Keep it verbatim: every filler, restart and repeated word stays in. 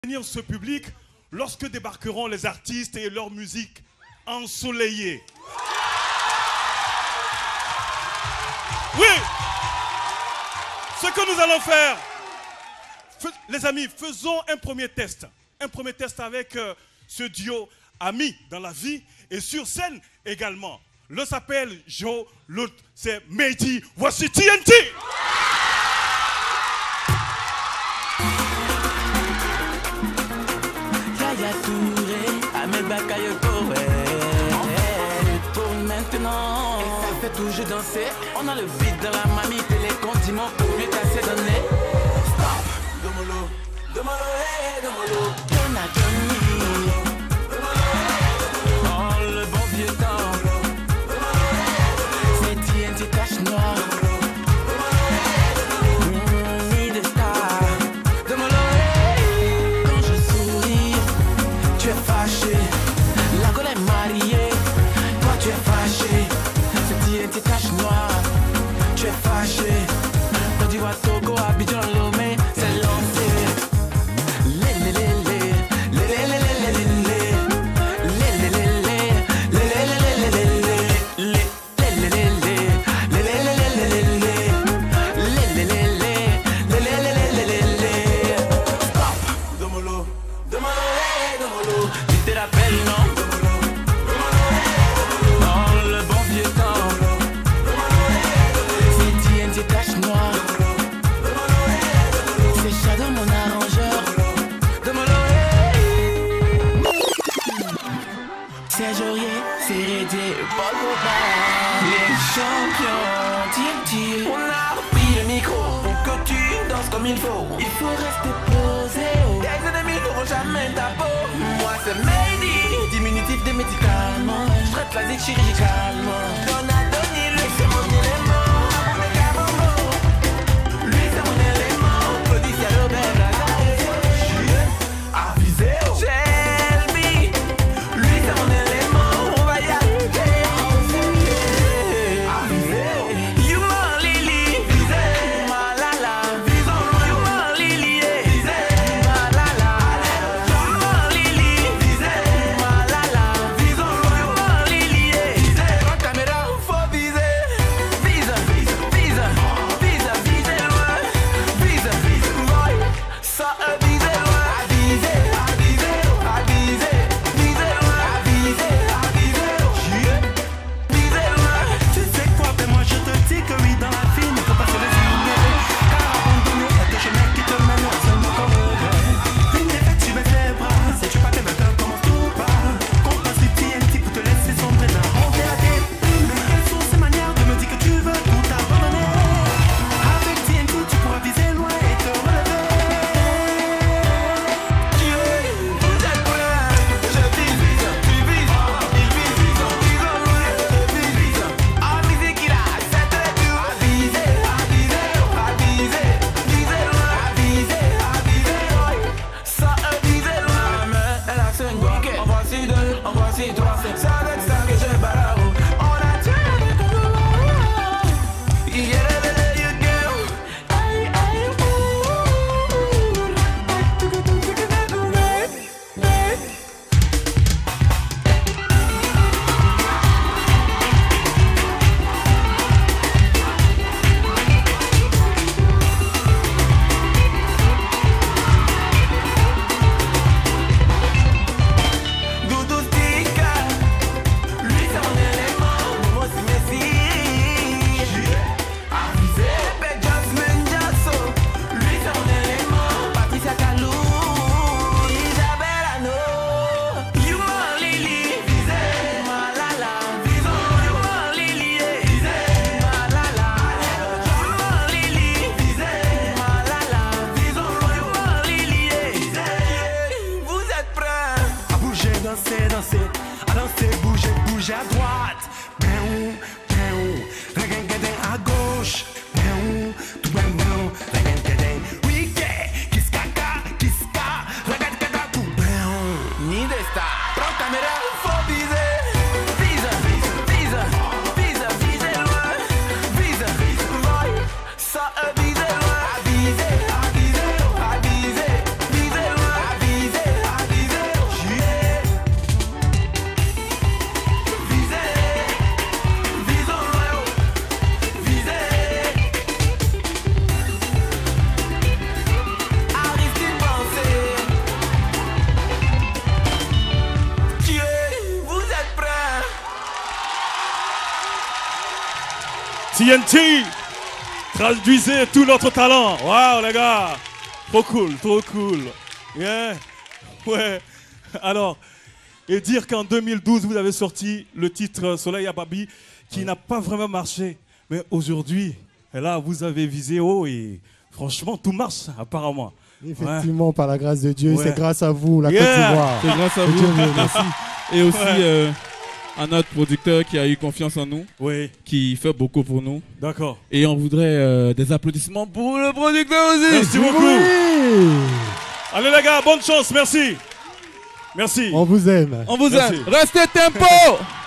Ce public lorsque débarqueront les artistes et leur musique ensoleillée. Oui, ce que nous allons faire, les amis, faisons un premier test. Un premier test avec euh, ce duo ami dans la vie et sur scène également. L'un s'appelle Joe, l'autre c'est Mehdi. Voici T N T. Pour maintenant, et ça fait toujours danser. On a le beat dans la mamie, les condiments pour mieux casser le nez. Stop, Domolo, Domolo, hey, Domolo, Donna Johnny. Oh, le bon vieux temps. C'est T N T tache noire. Ni de star. Domolo, hey. Quand je souris, tu es fâché. La colère est mariée. Toi tu es fâché. C'est T N T tache noire. Tu es fâché. Quand tu vois Togo, Abidjan, Lomé, c'est lancé. Lé lé lé lé. Lé lé lé lé lé lé. Lé lé lé lé. Lé lé lé lé lé lé. Lé lé lé lé. Lé lé lé lé lé lé. Lé lé lé lé. Lé lé lé lé lé lé. Stop. Domolo. Domolo, hey, Domolo. Tu te rappelles, non? Les champions, T N T. On a repris le micro pour que tu danses comme il faut. Il faut rester posé. Tes ennemis n'auront jamais ta peau. Moi c'est Mehdi, diminutif des médicaments. Je traite la zik chirurgicalement. On a donné lui c'est mon élément. Mon élément. Lui c'est mon élément. Claudicia Robert Lazare. Avisé. Shelby. Lui c'est mon élément. On va y arriver. Avisez, avisez, avisez, avisez, T N T, traduisez tout notre talent. Waouh, les gars. Trop cool, trop cool. Yeah. Ouais. Alors, et dire qu'en deux mille douze, vous avez sorti le titre Soleil à Babi, qui ouais. n'a pas vraiment marché. Mais aujourd'hui, là, vous avez visé haut et franchement, tout marche, apparemment. Effectivement, ouais. par la grâce de Dieu, ouais. c'est grâce à vous, la yeah. Côte d'Ivoire. C'est grâce à vous, Dieu, merci. Et aussi ouais. euh, à notre producteur qui a eu confiance en nous, oui. qui fait beaucoup pour nous. D'accord. Et on voudrait euh, des applaudissements pour le producteur aussi. Merci beaucoup. Oui. Allez les gars, bonne chance, merci. Merci. On vous aime. On vous merci. aime. Restez tempo.